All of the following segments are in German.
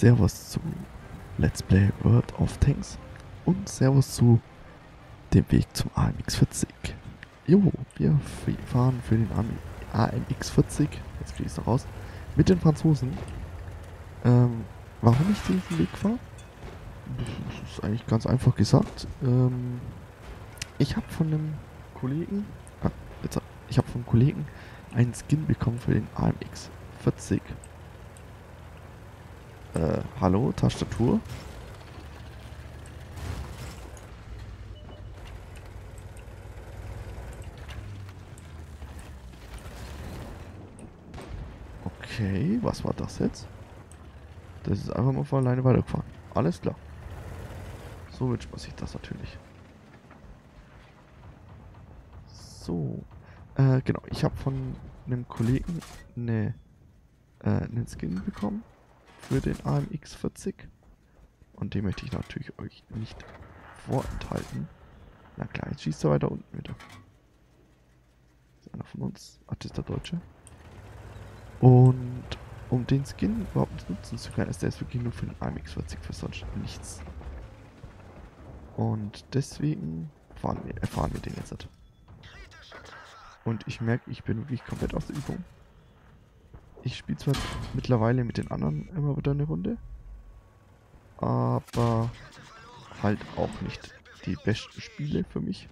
Servus zu Let's Play World of Tanks und Servus zu dem Weg zum AMX-40. Jo, wir fahren für den AMX-40, jetzt kriege ich es noch raus, mit den Franzosen. Warum ich diesen Weg fahre? Das ist eigentlich ganz einfach gesagt. Ich habe von einem Kollegen, ich habe vom Kollegen einen Skin bekommen für den AMX-40. Hallo, Tastatur. Okay, was war das jetzt? Das ist einfach mal von alleine weitergefahren. Alles klar. So wünscht man sich das natürlich. So. Genau, ich habe von einem Kollegen einen Skin bekommen für den AMX-40. Und den möchte ich natürlich euch nicht vorenthalten. Na klar, jetzt schießt er weiter unten wieder. Das ist einer von uns. Ach, das ist der Deutsche. Und um den Skin überhaupt nutzen zu können, ist der wirklich nur für den AMX-40, für sonst nichts. Und deswegen erfahren wir den jetzt. Und ich merke, ich bin wirklich komplett aus der Übung. Ich spiele zwar mittlerweile mit den anderen immer wieder eine Runde, aber halt auch nicht die besten Spiele für mich.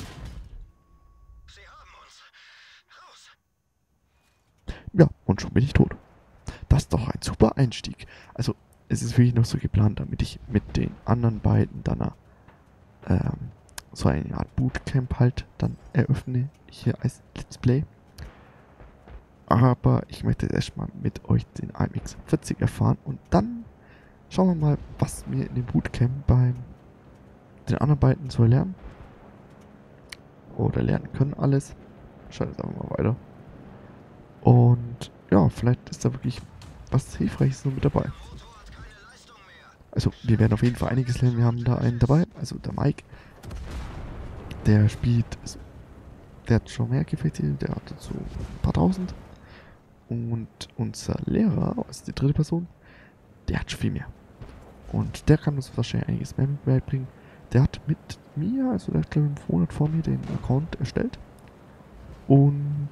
Ja, und schon bin ich tot. Das ist doch ein super Einstieg. Also, es ist wirklich noch so geplant, damit ich mit den anderen beiden dann so eine Art Bootcamp halt dann eröffne, hier als Let's Play. Aber ich möchte erstmal mit euch den AMX-40 erfahren und dann schauen wir mal, was wir in dem Bootcamp bei den anderen beiden so lernen. Oder lernen können alles. Schauen wir einfach mal weiter. Und ja, vielleicht ist da wirklich was Hilfreiches noch mit dabei. Also wir werden auf jeden Fall einiges lernen. Wir haben da einen dabei, also der Mike. Der spielt, der hat schon mehr Gefechte, der hat so ein paar tausend. Und unser Lehrer, also die dritte Person, der hat schon viel mehr. Und der kann uns wahrscheinlich einiges mehr beibringen. Der hat mit mir, also der hat glaube ich im Monat vor mir den Account erstellt. Und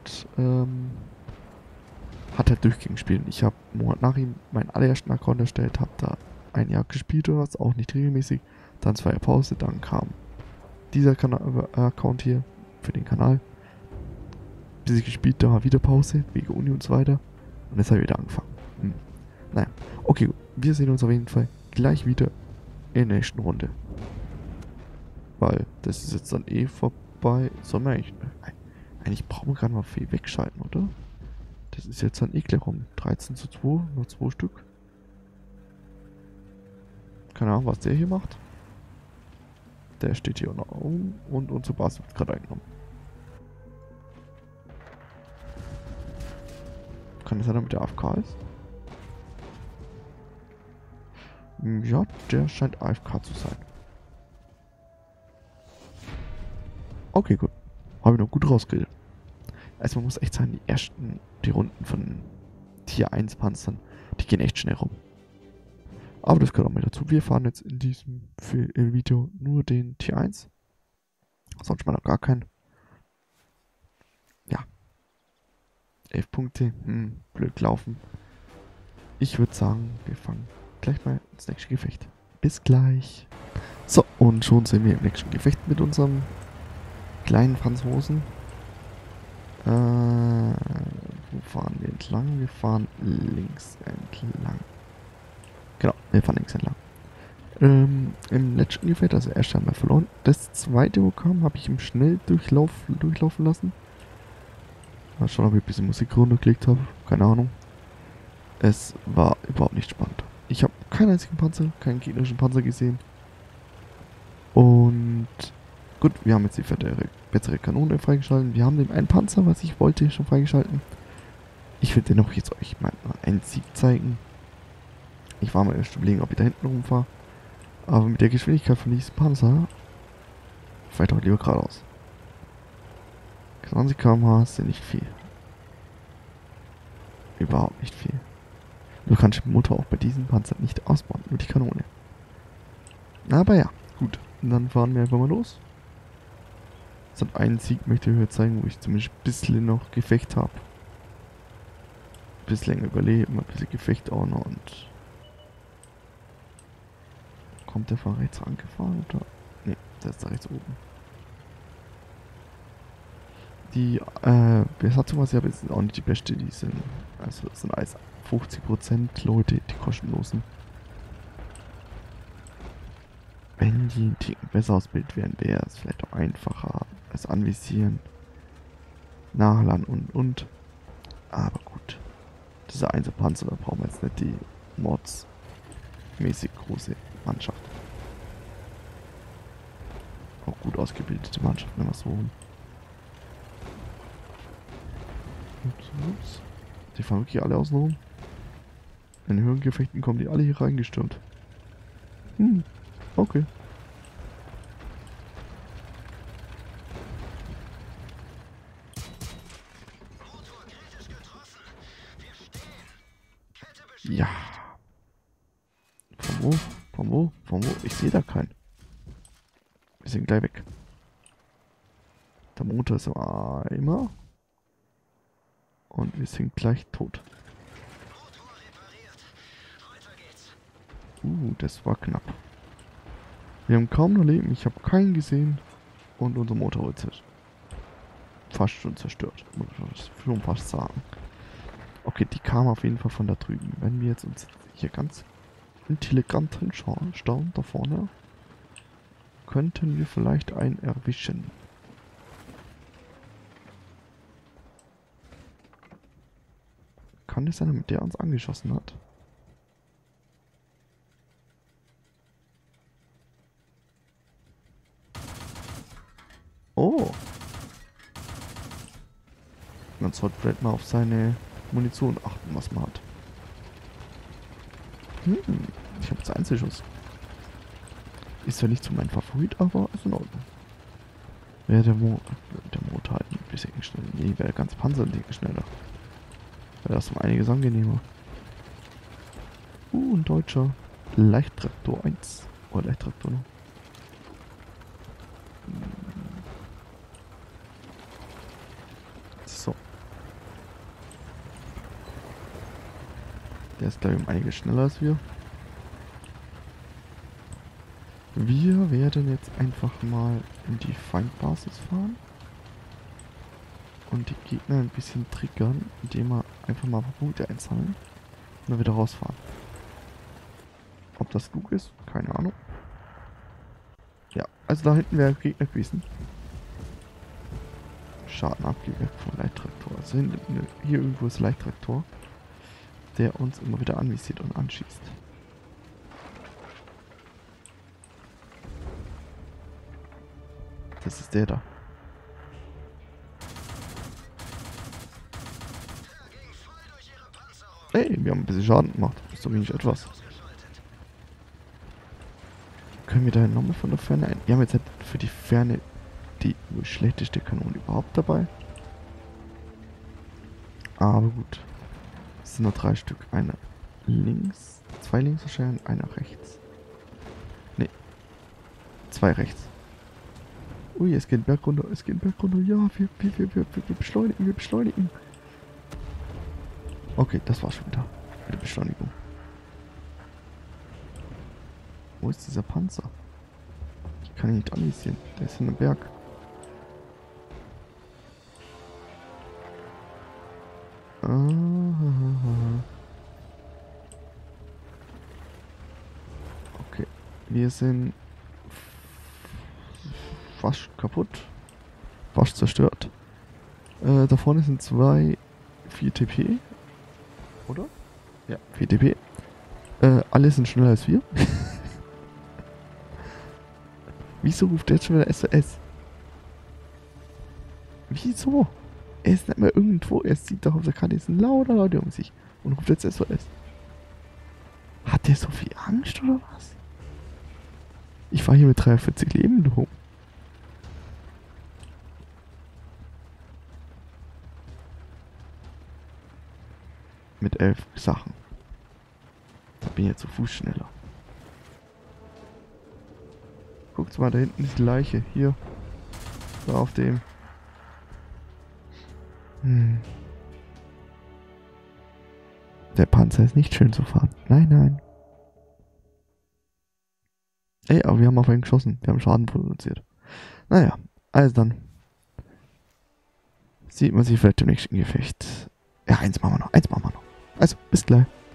hat halt durchgehend gespielt. Ich habe einen Monat nach ihm meinen allerersten Account erstellt, habe da ein Jahr gespielt oder was, auch nicht regelmäßig. Dann 2 Jahre Pause, dann kam dieser Account hier für den Kanal. Bis ich gespielt, da war wieder Pause, wegen Uni und so weiter. Und jetzt habe ich wieder angefangen. Naja, okay, gut. Wir sehen uns auf jeden Fall gleich wieder in der nächsten Runde. Weil das ist jetzt dann eh vorbei. Sollen wir eigentlich brauchen wir gerade mal viel wegschalten, oder? Das ist jetzt dann eh gleich rum. 13:2, nur 2 Stück. Keine Ahnung, was der hier macht. Der steht hier noch oben und unsere Basis wird gerade eingenommen. Kann es sein, damit der AFK ist? Ja, der scheint AFK zu sein. Okay, gut. Habe ich noch gut rausgeredet. Also man muss echt sagen, die Runden von Tier 1 Panzern, die gehen echt schnell rum. Aber das gehört auch mal dazu. Wir fahren jetzt in diesem Video nur den Tier 1. Sonst mal noch gar keinen. Ja. 11 Punkte. Blöd gelaufen. Ich würde sagen, wir fangen gleich mal ins nächste Gefecht. Bis gleich. So, und schon sind wir im nächsten Gefecht mit unserem kleinen Franzosen. Wo fahren wir entlang? Wir fahren links entlang. Genau, wir fahren links entlang. Im letzten Gefecht, also erst einmal verloren. Das zweite, wo kam, habe ich im Schnelldurchlauf durchlaufen lassen. Mal schauen, ob ich ein bisschen Musik runtergelegt habe. Keine Ahnung. Es war überhaupt nicht spannend. Ich habe keinen einzigen Panzer, keinen gegnerischen Panzer gesehen. Und gut, wir haben jetzt die bessere Kanone freigeschalten. Wir haben den einen Panzer, was ich wollte, schon freigeschalten. Ich will dennoch jetzt euch mal einen Sieg zeigen. Ich war mal erst überlegen, ob ich da hinten rumfahre. Aber mit der Geschwindigkeit von diesem Panzer vielleicht auch lieber geradeaus. 20 km/h sind nicht viel. Überhaupt nicht viel. Du kannst den Motor auch bei diesem Panzer nicht ausbauen, nur die Kanone. Aber ja, gut. Und dann fahren wir einfach mal los. So einen Sieg möchte ich euch zeigen, wo ich zumindest ein bisschen noch Gefecht habe. Ein bisschen länger überleben, ein bisschen Gefecht auch noch und... Kommt der von rechts angefahren oder? Ne, der ist da rechts oben. Die Besatzung, was ich habe, ist auch nicht die beste. Die sind, also das sind alles 50% Leute, die kostenlosen. Wenn die ein Ticken besser ausgebildet wären, wäre es vielleicht auch einfacher. Also anvisieren, nachladen und. Aber gut. Dieser Einzelpanzer, da brauchen wir jetzt nicht die mordsmäßig große Mannschaft. Auch gut ausgebildete Mannschaft, wenn wir so rum. Ups. Die fahren wirklich alle außen rum. In Höhengefechten kommen die alle hier reingestürmt. Okay. Ja. Von wo? Von wo? Von wo? Ich sehe da keinen. Wir sind gleich weg. Der Motor ist im Eimer. Und wir sind gleich tot. Das war knapp. Wir haben kaum noch Leben. Ich habe keinen gesehen. Und unser Motor ist fast schon zerstört. Muss ich schon fast sagen. Okay, die kam auf jeden Fall von da drüben. Wenn wir jetzt uns hier ganz intelligent hinschauen, da vorne, könnten wir vielleicht einen erwischen. Kann es sein, damit der uns angeschossen hat? Oh. Man sollte vielleicht mal auf seine Munition achten, was man hat. Ich habe jetzt Einzelschuss. Ist ja nicht so mein Favorit, aber ist in Ordnung. Wäre der Motor halt ein bisschen schneller. Nee, wäre der ganze Panzer ein bisschen schneller. Wäre das um einiges angenehmer. Ein deutscher Leichttraktor 1. Oder Leichttraktor noch. So. Der ist, glaube ich, um einiges schneller als wir. Wir werden jetzt einfach mal in die Feindbasis fahren. Und die Gegner ein bisschen triggern, indem wir einfach mal ein paar Punkte einsammeln. Und dann wieder rausfahren. Ob das klug ist? Keine Ahnung. Ja, also da hinten wäre Gegner gewesen. Schadenabgeber vom Leichttraktor. Also hier irgendwo ist Leichttraktor, der uns immer wieder anvisiert und anschießt. Das ist der da. Hey, wir haben ein bisschen Schaden gemacht. Ist doch wenig etwas. Können wir da nochmal von der Ferne ein? Wir haben jetzt halt für die Ferne die wohl schlechteste Kanone überhaupt dabei. Aber gut. Es sind nur 3 Stück. Eine links, 2 links wahrscheinlich, einer rechts. Ne. 2 rechts. Ui, es geht Berg runter, es geht Berg runter. Ja, wir beschleunigen, wir beschleunigen. Okay, das war's schon wieder. Mit der Beschleunigung. Wo ist dieser Panzer? Ich kann ihn nicht anvisieren. Der ist in einem Berg. Okay. Wir sind fast kaputt. Fast zerstört. Da vorne sind 2 4 TP. Oder? Ja, 4 TP. Alle sind schneller als wir. Wieso ruft der jetzt schon wieder SOS? Wieso? Er ist nicht mehr irgendwo. Er sieht doch auf der Karte, es sind lauter Leute um sich. Und ruft jetzt SOS. Hat der so viel Angst oder was? Ich war hier mit 43 Leben rum. Mit 11 Sachen. bin ja zu Fuß schneller. Guckt mal, da hinten ist die Leiche. Hier. Da auf dem. Der Panzer ist nicht schön zu fahren. Nein, nein. Ey, aber wir haben auf einen geschossen. Wir haben Schaden produziert. Naja, also dann. Sieht man sich vielleicht im nächsten Gefecht. Ja, eins machen wir noch. Also, bis gleich.